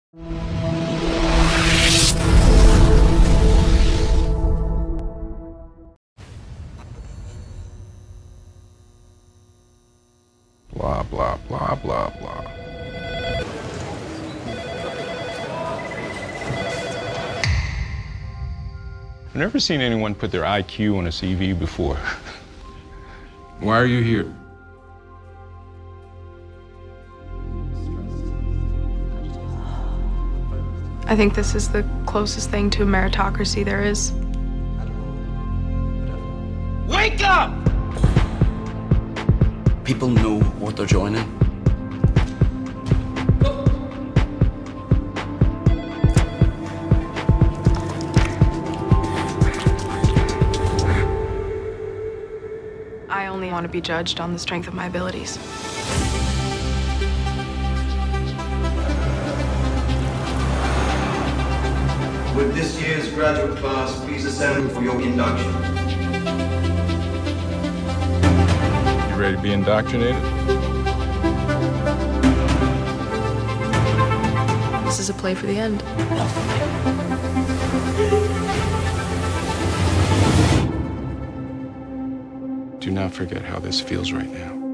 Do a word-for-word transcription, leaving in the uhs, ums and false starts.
Blah, blah, blah, blah, blah. I've never seen anyone put their I Q on a C V before. Why are you here? I think this is the closest thing to a meritocracy there is. Wake up! People know what they're joining. I only want to be judged on the strength of my abilities. Would this year's graduate class please assemble for your induction? You ready to be indoctrinated? This is a play for the end. Do not forget how this feels right now.